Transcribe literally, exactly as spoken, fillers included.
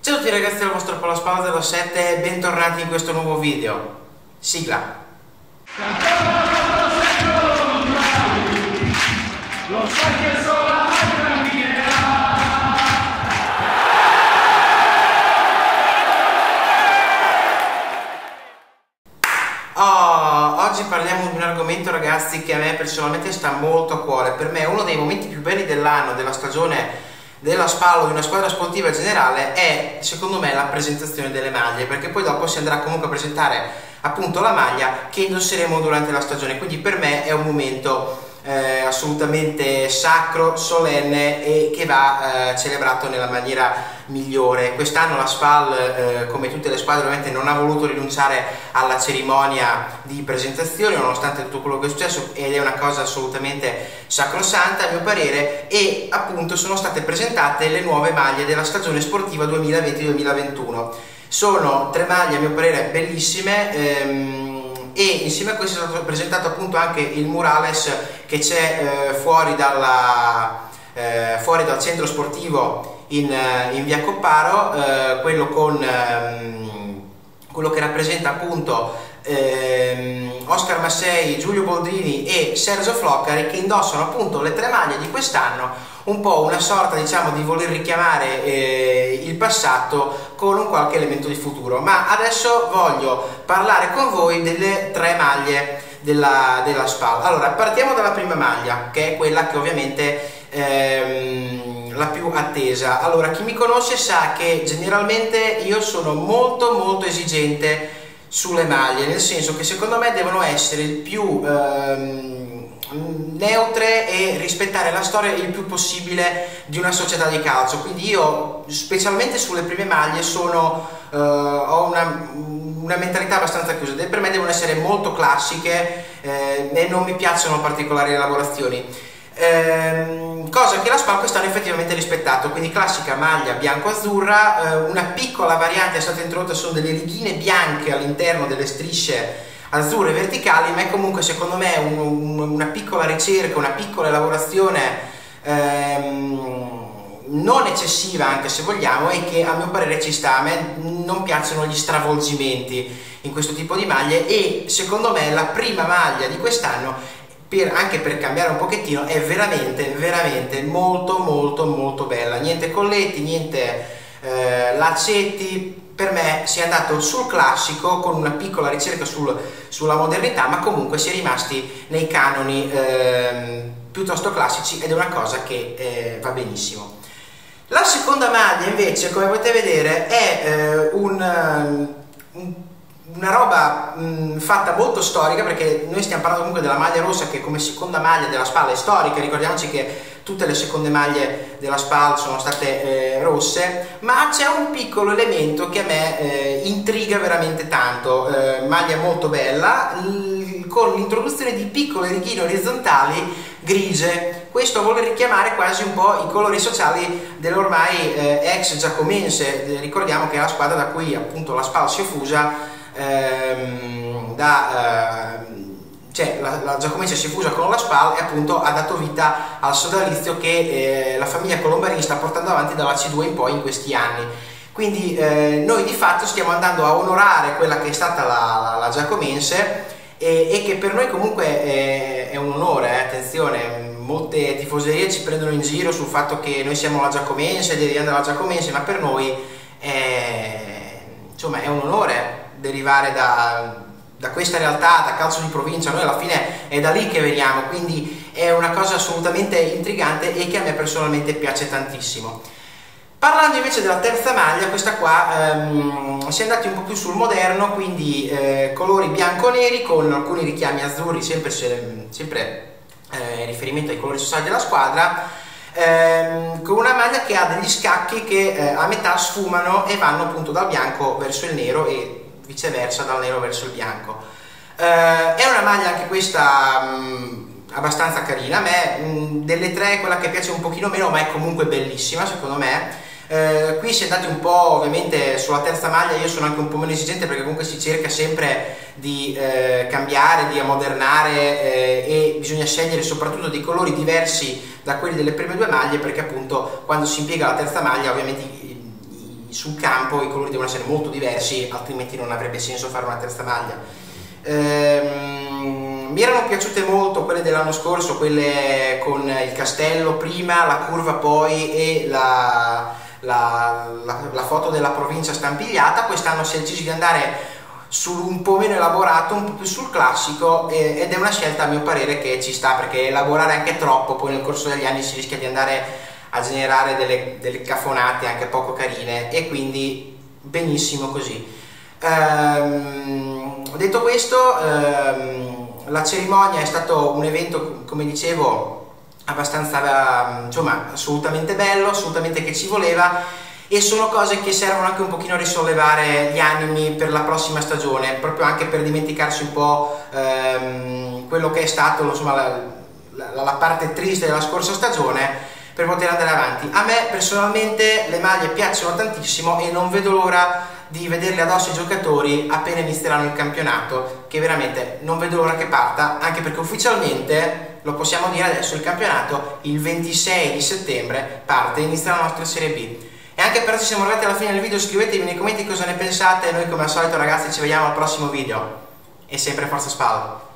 Ciao a tutti ragazzi del vostro Palaspalla zero sette e bentornati in questo nuovo video. Sigla. Lo sai che sono la Oh, oggi parliamo di un argomento ragazzi che a me personalmente sta molto a cuore. Per me è uno dei momenti più belli dell'anno, della stagione della SPAL o di una squadra sportiva in generale, è secondo me la presentazione delle maglie, perché poi dopo si andrà comunque a presentare appunto la maglia che indosseremo durante la stagione. Quindi per me è un momento eh, assolutamente sacro, solenne e che va eh, celebrato nella maniera migliore. Quest'anno la SPAL, eh, come tutte le squadre ovviamente, non ha voluto rinunciare alla cerimonia di presentazione nonostante tutto quello che è successo, ed è una cosa assolutamente sacrosanta a mio parere, e appunto sono state presentate le nuove maglie della stagione sportiva duemilaventi duemilaventuno. Sono tre maglie a mio parere bellissime, ehm, e insieme a questo è stato presentato appunto anche il murales che c'è eh, fuori, dalla, eh, fuori dal centro sportivo in, in via Copparo, eh, quello con ehm, quello che rappresenta appunto ehm, Oscar Massei, Giulio Boldrini e Sergio Floccari, che indossano appunto le tre maglie di quest'anno, un po' una sorta diciamo di voler richiamare eh, il passato con un qualche elemento di futuro. Ma adesso voglio parlare con voi delle tre maglie della, della SPAL. Allora, partiamo dalla prima maglia, che è quella che ovviamente ehm, la più attesa. Allora, chi mi conosce sa che generalmente io sono molto molto esigente sulle maglie, nel senso che secondo me devono essere il più ehm, neutre e rispettare la storia il più possibile di una società di calcio. Quindi io, specialmente sulle prime maglie, sono uh, ho una, una mentalità abbastanza chiusa. Per me devono essere molto classiche eh, e non mi piacciono particolari elaborazioni, eh, cosa che la SPAL quest'anno effettivamente ha rispettato. Quindi classica maglia bianco-azzurra, eh, una piccola variante è stata introdotta, sono delle righine bianche all'interno delle strisce azzurre verticali, ma è comunque secondo me un, un, una piccola ricerca, una piccola elaborazione ehm, non eccessiva, anche se vogliamo, e che a mio parere ci sta. A me non piacciono gli stravolgimenti in questo tipo di maglie, e secondo me la prima maglia di quest'anno, per, anche per cambiare un pochettino, è veramente veramente molto molto molto bella. Niente colletti, niente eh, laccetti. Per me si è andato sul classico con una piccola ricerca sul, sulla modernità, ma comunque si è rimasti nei canoni eh, piuttosto classici, ed è una cosa che eh, va benissimo. La seconda maglia invece, come potete vedere, è eh, un, un, una roba mh, fatta molto storica, perché noi stiamo parlando comunque della maglia rossa, che come seconda maglia della SPAL è storica. Ricordiamoci che tutte le seconde maglie della SPAL sono state eh, rosse, ma c'è un piccolo elemento che a me eh, intriga veramente tanto. Eh, maglia molto bella, con l'introduzione di piccole righine orizzontali grigie. Questo vuole richiamare quasi un po' i colori sociali dell'ormai eh, ex Giacomense. Ricordiamo che è la squadra da cui appunto la SPAL si è fusa, ehm, da... Eh, cioè la, la Giacomense si è fusa con la SPAL e appunto ha dato vita al sodalizio che eh, la famiglia Colombarini sta portando avanti dalla C due in poi in questi anni. Quindi eh, noi di fatto stiamo andando a onorare quella che è stata la, la, la Giacomense, e, e che per noi comunque è, è un onore, eh, attenzione. Molte tifoserie ci prendono in giro sul fatto che noi siamo la Giacomense, deriviamo dalla Giacomense, ma per noi è, insomma, è un onore derivare da da questa realtà, da calcio di provincia. Noi alla fine è da lì che veniamo, quindi è una cosa assolutamente intrigante e che a me personalmente piace tantissimo. Parlando invece della terza maglia, questa qua ehm, si è andati un po' più sul moderno, quindi eh, colori bianco-neri con alcuni richiami azzurri, sempre, sempre eh, in riferimento ai colori sociali della squadra, ehm, con una maglia che ha degli scacchi che eh, a metà sfumano e vanno appunto dal bianco verso il nero e viceversa dal nero verso il bianco. Eh, è una maglia anche questa mh, abbastanza carina. A me mh, delle tre è quella che piace un pochino meno, ma è comunque bellissima secondo me. Eh, qui si è andati un po' ovviamente sulla terza maglia. Io sono anche un po' meno esigente, perché comunque si cerca sempre di eh, cambiare, di ammodernare, eh, e bisogna scegliere soprattutto dei colori diversi da quelli delle prime due maglie, perché appunto quando si impiega la terza maglia ovviamente i, i sul campo i colori devono essere molto diversi, altrimenti non avrebbe senso fare una terza maglia. Ehm, mi erano piaciute molto quelle dell'anno scorso, quelle con il castello prima, la curva poi e la, la, la, la foto della provincia stampigliata. Quest'anno si è deciso di andare su un po' meno elaborato, un po' più sul classico, eh, ed è una scelta a mio parere che ci sta, perché elaborare anche troppo poi nel corso degli anni si rischia di andare a generare delle, delle cafonate anche poco carine, e quindi benissimo così. Ehm, detto questo, ehm, la cerimonia è stato un evento, come dicevo, abbastanza, insomma, assolutamente bello, assolutamente che ci voleva, e sono cose che servono anche un pochino a risollevare gli animi per la prossima stagione, proprio anche per dimenticarsi un po' ehm, quello che è stato, insomma, la, la, la parte triste della scorsa stagione, per poter andare avanti. A me personalmente le maglie piacciono tantissimo e non vedo l'ora di vederle addosso ai giocatori appena inizieranno il campionato, che veramente non vedo l'ora che parta, anche perché ufficialmente, lo possiamo dire adesso, il campionato il ventisei di settembre parte e inizia la nostra Serie B. E anche per oggi siamo arrivati alla fine del video, scrivetemi nei commenti cosa ne pensate, noi come al solito ragazzi ci vediamo al prossimo video, e sempre Forza Spal!